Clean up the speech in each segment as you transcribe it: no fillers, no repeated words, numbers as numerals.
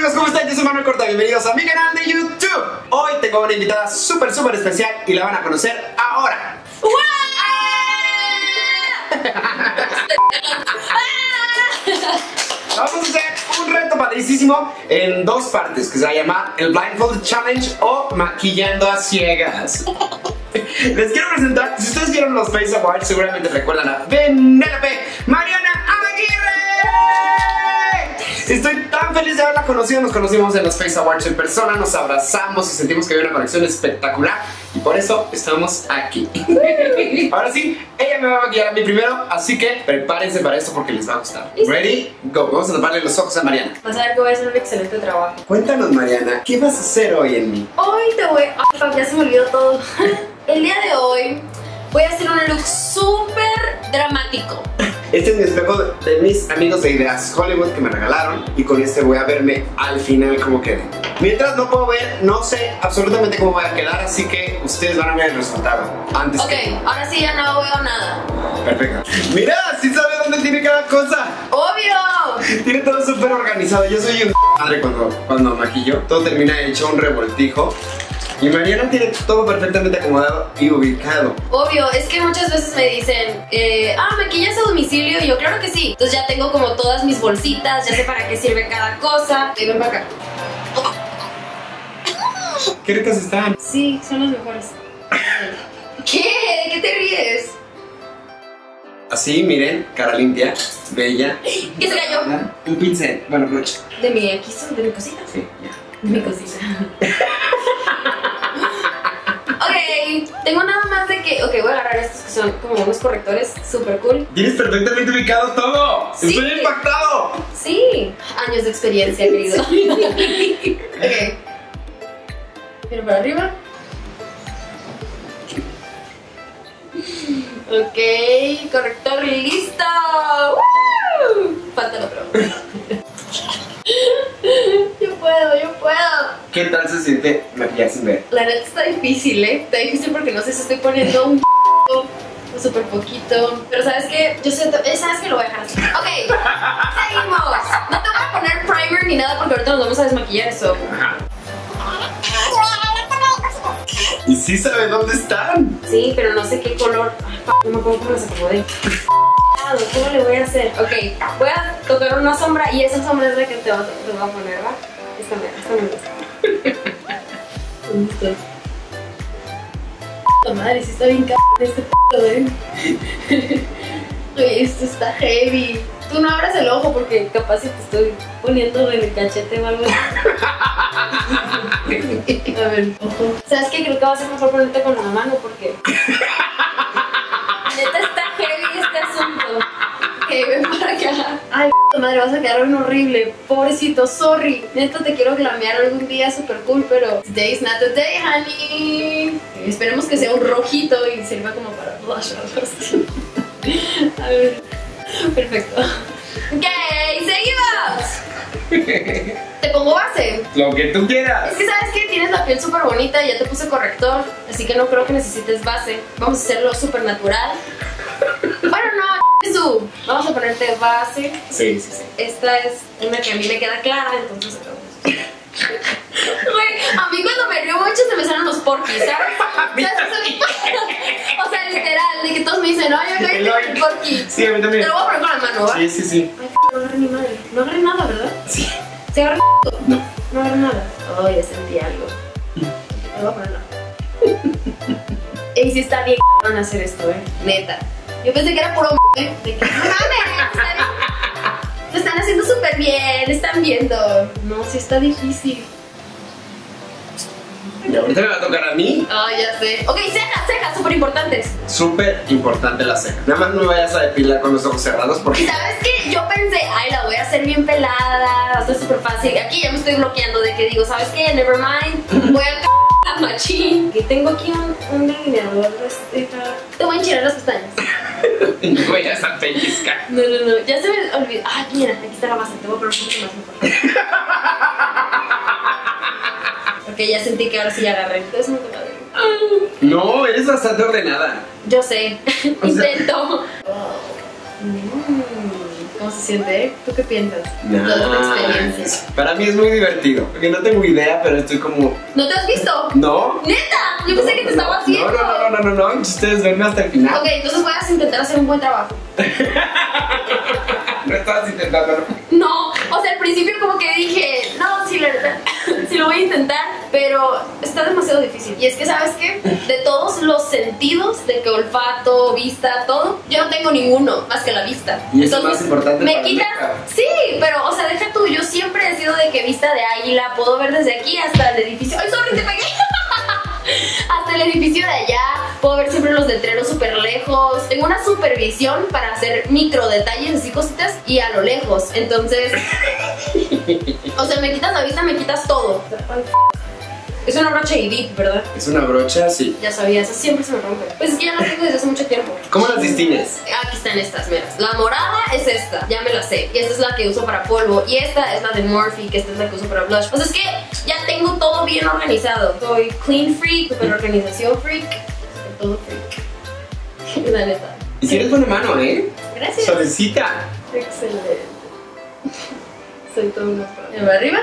amigos? ¿Cómo están? Yo soy Manuel Corta, bienvenidos a mi canal de YouTube. Hoy tengo una invitada súper especial y la van a conocer ahora. Vamos a hacer un reto padricísimo en dos partes que se va a llamar el Blindfold Challenge o Maquillando a Ciegas. Les quiero presentar, si ustedes vieron los Face Awards seguramente recuerdan a Penélope Mariana Aguirre. Estoy tan feliz de haberla conocido. Nos conocimos en los Face Awards en persona, nos abrazamos y sentimos que había una conexión espectacular y por eso estamos aquí. Ahora sí, ella me va a maquillar a mí primero, así que prepárense para esto porque les va a gustar. Ready? Go. Vamos a taparle los ojos a Mariana. Vas a ver que voy a hacer un excelente trabajo. Cuéntanos, Mariana, ¿qué vas a hacer hoy en mí? Hoy te voy... Ay, fuck, ya se me olvidó todo. El día de hoy voy a hacer un look súper dramático. Este es mi espejo de mis amigos de Ideas Hollywood que me regalaron y con este voy a verme al final como quede. Mientras no puedo ver, no sé absolutamente cómo voy a quedar, así que ustedes van a ver el resultado antes. Ok, ahora sí ya no veo nada. Perfecto. Mira, sí sabe dónde tiene cada cosa. ¡Obvio! Tiene todo súper organizado. Yo soy un madre cuando maquillo. Todo termina hecho un revoltijo. Y Mariana tiene todo perfectamente acomodado y ubicado. Obvio, es que muchas veces me dicen ¿maquillas a domicilio? Y yo, claro que sí. Entonces ya tengo como todas mis bolsitas, ya sé para qué sirve cada cosa. Y ven para acá. ¿Qué ricas están? Sí, son las mejores. ¿Qué? ¿De qué te ríes? Así, miren, cara limpia, bella. ¿Qué se cayó? Un pincel, bueno, brocha. ¿De mi quiso? ¿De mi cosita? Sí, ya. De mi cosita. Ok, tengo nada más de que... Ok, voy a agarrar estos que son como unos correctores súper cool. Tienes perfectamente ubicado todo. Sí. Estoy impactado. Sí, años de experiencia, querido. Ok. Miro para arriba. Ok, corrector listo. ¡Woo! Falta el otro. Yo puedo. ¿Qué tal se siente maquillar sin ver? La neta está difícil, ¿eh? Está difícil porque no sé si estoy poniendo un súper poquito. Pero ¿sabes qué? Yo sé, ¿sabes qué? Lo voy a dejar así. Ok, seguimos. No te voy a poner primer ni nada porque ahorita nos vamos a desmaquillar eso. Ajá. ¿Y sí sabe dónde están? Sí, pero no sé qué color. Ay, no me acuerdo cómo las acomodé. ¿Cómo le voy a hacer? Ok, voy a tocar una sombra y esa sombra es la que te voy a poner, ¿va? Esta me gusta. ¿Dónde estoy? La madre, sí está bien este Oye, esto está heavy. Tú no abras el ojo porque capaz si te estoy poniendo en el cachete o algo. A ver, ojo. ¿Sabes qué? Creo que va a ser mejor ponerte con la mano porque... Neta está heavy este asunto. Ok, ven para acá. Ay, madre, vas a quedar bien horrible. Pobrecito, sorry. Neta te quiero glamear algún día super cool, pero today's not the day, honey. Esperemos que sea un rojito y sirva como para blush. A ver. Perfecto. Ok, seguimos. ¿Te pongo base? Lo que tú quieras. Es que sabes que tienes la piel súper bonita y ya te puse corrector, así que no creo que necesites base. Vamos a hacerlo súper natural. Bueno, no, vamos a ponerte base. Sí. Esta es una que a mí me queda clara, entonces güey, a mí cuando me río mucho se me salen los porquis, ¿sabes? O sea, literal, de que todos me dicen, no, yo creo que es un porqui. Sí, a mí también. Te lo voy a poner con la mano, ¿va? Sí. Ay, no agarré ni madre. No agarré nada, ¿verdad? Sí. ¿Se agarró? No. No agarré nada. Oh, ya sentí algo. Te voy a poner nada. Ey, sí está bien van a hacer esto, neta. Yo pensé que era puro de que no mames, lo están haciendo súper bien, están viendo. No, sí está difícil. ¿Y ahorita me va a tocar a mí? Ay, ya sé. Ok, cejas, súper importantes. Súper importante la ceja. Nada más no me vayas a depilar con los ojos cerrados porque... Y sabes qué, yo pensé, ay, la voy a hacer bien pelada, va a ser súper fácil. Aquí ya me estoy bloqueando de que digo, ¿sabes qué? Never mind, voy a machín. Y tengo aquí un delineador de ceja. Te voy a enchilar las pestañas. No voy a estar pellizca. No, ya se me olvidó. Ay, mira, aquí está la base, te voy a poner un poquito más mejor. Ok, ya sentí que ahora sí ya agarré. Entonces no te lo digo. No, eres bastante ordenada. Yo sé, intento. ¿Cómo se siente, ¿eh? ¿Tú qué piensas? Toda una experiencia. Para mí es muy divertido, porque no tengo idea, pero estoy como... ¿No te has visto? ¿No? ¡Neta! Yo pensé que te estaba haciendo. No, ustedes verme hasta el final. Ok, entonces voy a intentar hacer un buen trabajo. No estabas intentándolo. No, o sea, al principio como que dije, no, sí, la verdad, sí lo voy a intentar, pero está demasiado difícil. Y es que, ¿sabes qué? De todos los sentidos, de que olfato, vista, todo, yo no tengo ninguno más que la vista. Y eso es más importante me para quitas, sí, pero, o sea, deja tú, yo siempre he sido de que vista de águila, puedo ver desde aquí hasta el edificio. ¡Ay, sorry, te pegué! Hasta el edificio de allá, puedo ver siempre los letreros súper lejos. Tengo una supervisión para hacer micro detalles, así cositas, y a lo lejos. Entonces, o sea, me quitas la vista, me quitas todo. Es una brocha Edith, ¿verdad? Es una brocha, sí. Ya sabía, esa siempre se me rompe. Pues es que ya la tengo desde hace mucho tiempo. ¿Cómo las distingues? Aquí están estas, mira. La morada es esta, ya me la sé. Y esta es la que uso para polvo. Y esta es la de Morphe, que esta es la que uso para blush. Pues es que ya tengo todo bien organizado. Soy clean freak, super organización freak. Todo freak. La neta. Y si eres buena mano, ¿eh? Gracias. Suavecita. Excelente. Soy todo una pro. ¿Me va arriba?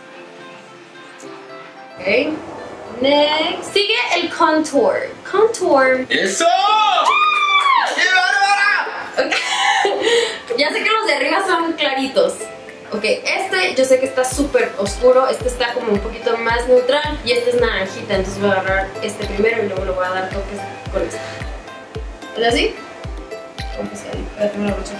Ok. Next. Sigue el contour. Contour. ¡Eso! ¡Qué bárbara! Okay. Ya sé que los de arriba son claritos. Ok, este yo sé que está súper oscuro. Este está como un poquito más neutral. Y este es naranjita. Entonces voy a agarrar este primero y luego le voy a dar toques con este. ¿Es así? Con pescadito. Espérate, una brocha.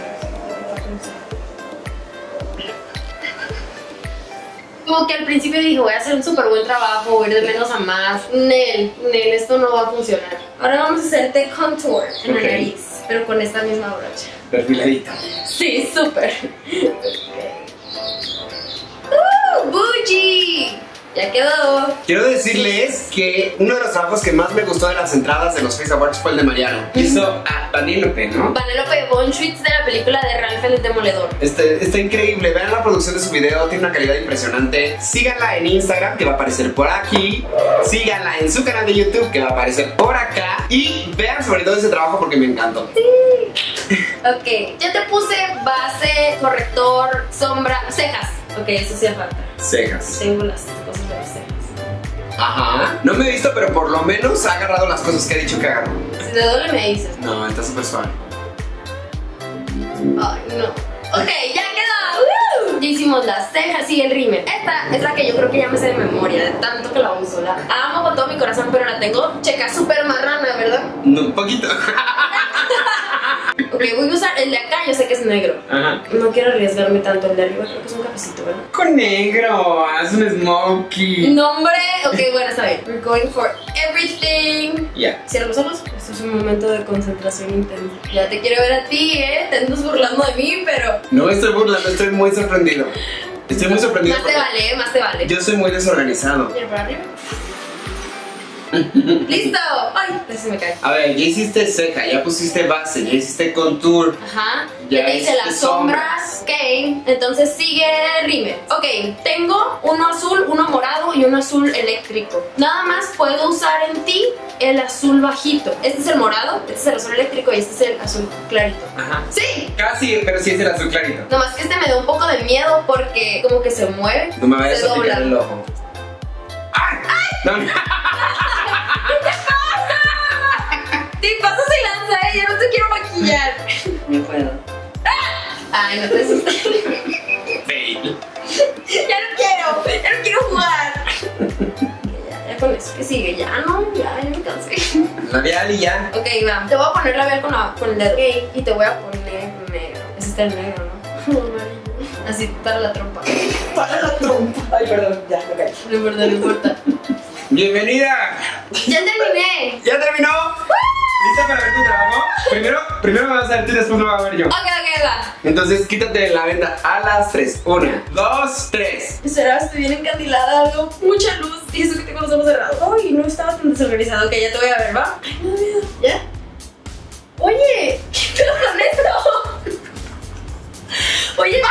Como que al principio dije, voy a hacer un súper buen trabajo, voy a ir de menos a más. Nel, esto no va a funcionar. Ahora vamos a hacerte contour en la nariz, pero con esta misma brocha. Perfiladita. Sí, súper. ¡Bougie! Ya quedó. Quiero decirles que uno de los trabajos que más me gustó de las entradas de los Face Awards fue el de Mariano. Hizo a Vanellope, ¿no? Vanellope von Schweetz de la película de Ralph el Demoledor. Está increíble. Vean la producción de su video, tiene una calidad impresionante. Síganla en Instagram, que va a aparecer por aquí. Síganla en su canal de YouTube, que va a aparecer por acá. Y vean sobre todo ese trabajo porque me encantó. Sí. Ok, ya te puse base, corrector, sombra, cejas. Ok, eso sí falta. Cejas. Tengo las cosas de las cejas. Ajá. No me he visto, pero por lo menos ha agarrado las cosas que he dicho que agarró. Si te duele me dices. No, está súper suave. Ay, no. Ok, ya quedó. Ya hicimos las cejas y el rímel. Esta es la que yo creo que ya me sé de memoria, de tanto que la uso. La amo con todo mi corazón, pero la tengo checa súper marrana, ¿verdad? No, un poquito. Ok, voy a usar el de acá, yo sé que es negro. Ajá. No quiero arriesgarme tanto. El de arriba creo que es un cafecito, ¿verdad? Con negro, haz un smokey. Nombre. Ok, bueno, está bien. We're going for everything. Ya. Cierra los ojos. Esto es un momento de concentración intensa. Ya te quiero ver a ti, Te andas burlando de mí, pero... No me estoy burlando, estoy muy sorprendido. Estoy muy sorprendido. Más te vale, más te vale. Yo soy muy desorganizado. Mira para arriba. ¡Listo! ¡Ay! Casi se me cae. A ver, ya hiciste ceja, ya pusiste base, ya hiciste contour. Ajá. Ya Ya te hice hiciste las sombras. Ok. Entonces sigue rímel. Ok. Tengo uno azul, uno morado y uno azul eléctrico. Nada más puedo usar en ti el azul bajito. Este es el morado, este es el azul eléctrico y este es el azul clarito. Ajá. ¡Sí! Casi, pero sí es el azul clarito. Nomás que este me da un poco de miedo porque como que se mueve. No me vayas se a picar dobla. el ojo. ¡Ay! No, no. Te pasas y lanza, yo no te quiero maquillar. No puedo. Ay, no te asustes. Fail. Ya no quiero jugar. Ya con eso, ¿qué sigue? Ya no, ya me cansé. Labial y ya. Ok, va. Te voy a poner labial con el dedo. Ok, y te voy a poner negro. Ese está el negro, ¿no? Amarillo. Así para la trompa. Para la trompa. Ay, perdón, ya, me caí. No importa, no importa. Bienvenida. ¡Ya terminé! ¿Ya terminó? ¿Lista para ver tu trabajo? Primero me vas a ver tú y después lo voy a ver yo. Ok, va. Entonces quítate la venda a las 3. 1, 2, 3. Será, estoy bien encandilada, veo mucha luz. Y eso que tengo los ojos cerrados. Ay, no estaba tan desorganizado. Ok, ya te voy a ver, ¿va? Ay, me da miedo. ¿Ya? Oye, ¿qué pedo con esto? Oye,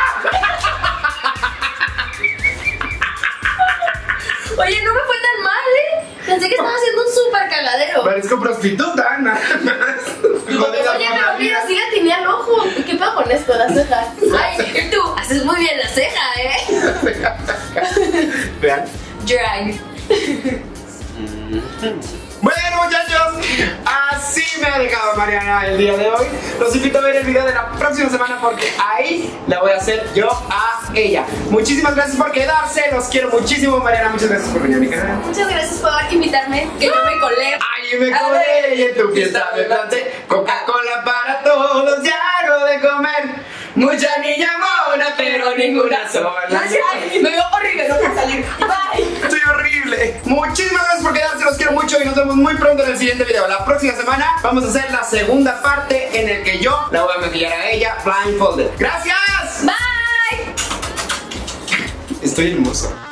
oye, no me fue tan mal, Pensé que estaba haciendo un súper cagadero. Parezco prostituta, nada más. Oye, pero mira, sí le atiné al ojo. ¿Qué pedo con esto? La ceja. Ay, y tú haces muy bien la ceja, Vean. Drag. Bueno, muchachos, así me ha dejado Mariana el día de hoy. Los invito a ver el video de la próxima semana porque ahí la voy a hacer yo a ella. Muchísimas gracias por quedarse, los quiero muchísimo. Mariana, muchas gracias por venir a mi canal. Muchas gracias por invitarme, que yo me colé. Ay, me colé y en tu fiesta me planté. Coca-Cola para todos, ya hago de comer. Mucha niña mona, pero ninguna sola. Me veo horrible, no puedo salir. Bye. Estoy horrible. Muchísimas gracias por quedarse, los quiero mucho y nos vemos muy pronto en el siguiente video. La próxima semana vamos a hacer la segunda parte en el que yo la voy a maquillar a ella blindfolded. ¡Gracias! Bye. Estoy hermoso.